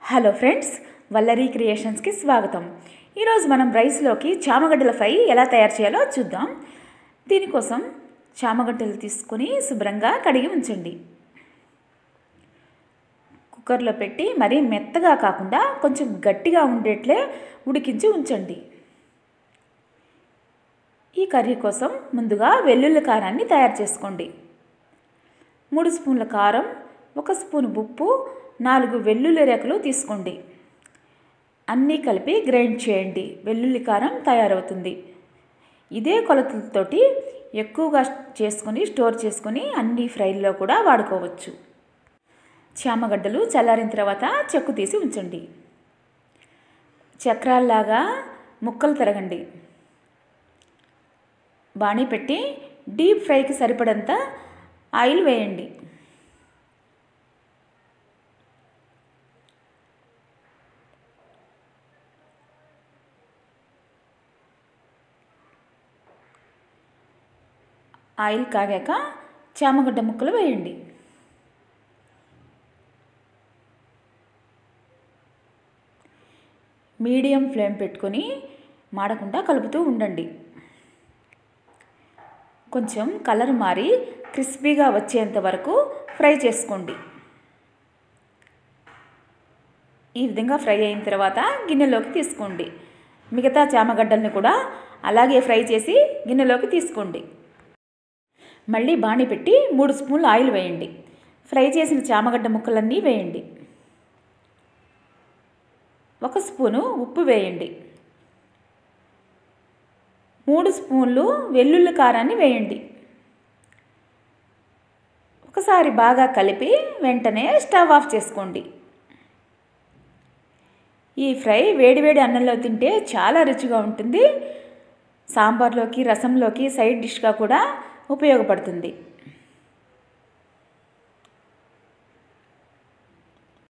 Hello friends, Vallari క్రియేషన్స్కి స్వాగతం. ఈరోజు మనం రైస్లోకి చామగడ్డల ఫ్రై ఎలా తయారు చేయాలో చూద్దాం. దీనికోసం చామగడ్డలు తీసుకొని శుభ్రంగా కడిగి ఉంచండి. కుక్కర్లో పెట్టి మరీ మెత్తగా కాకుండా కొంచెం గట్టిగా ఉండేట్లే ఉడికించి ఉంచండి. ఈ కర్రీ కోసం ముందుగా వెల్లుల్లి కారాన్ని తయారు చేసుకోండి. 3 స్పూన్ల కారం, 1 స్పూన్ ఉప్పు, 4 వెల్లుల్లి రేఖలు తీసుకోండి. అన్నీ కలిపి గ్రైండ్ చేయండి. వెల్లుల్లి కారం తయారవుతుంది. ఇదే కొలతలతోటి ఎక్కువగా చేసుకొని స్టోర్ చేసుకొని అన్ని ఫ్రైల్లో కూడా వాడుకోవచ్చు. చామగడ్డలు చల్లారిన తర్వాత చెక్కు తీసి ఉంచండి. చక్రాల్లాగా ముక్కలు తరగండి. బాణీ పెట్టి డీప్ ఫ్రైకి సరిపడంత ఆయిల్ వేయండి. ఆయిల్ కాగాక చామగడ్డ ముక్కలు వేయండి. మీడియం ఫ్లేమ్ పెట్టుకొని మాడకుండా కలుపుతూ ఉండండి. కొంచెం కలర్ మారి క్రిస్పీగా వచ్చేంత వరకు ఫ్రై చేసుకోండి. ఈ విధంగా ఫ్రై అయిన తర్వాత గిన్నెలోకి తీసుకోండి. మిగతా చామగడ్డల్ని కూడా అలాగే ఫ్రై చేసి గిన్నెలోకి తీసుకోండి. మళ్ళీ బాణీ పెట్టి 3 స్పూన్లు ఆయిల్ వేయండి. ఫ్రై చేసిన చామగడ్డ ముక్కలన్నీ వేయండి. 1 స్పూను ఉప్పు వేయండి. 3 స్పూన్లు వెల్లుల్లి కారాన్ని వేయండి. ఒకసారి బాగా కలిపి వెంటనే స్టవ్ ఆఫ్ చేసుకోండి. ఈ ఫ్రై వేడివేడి అన్నంలో తింటే చాలా రుచిగా ఉంటుంది. సాంబార్లోకి, రసంలోకి సైడ్ డిష్గా కూడా ఉపయోగపడుతుంది.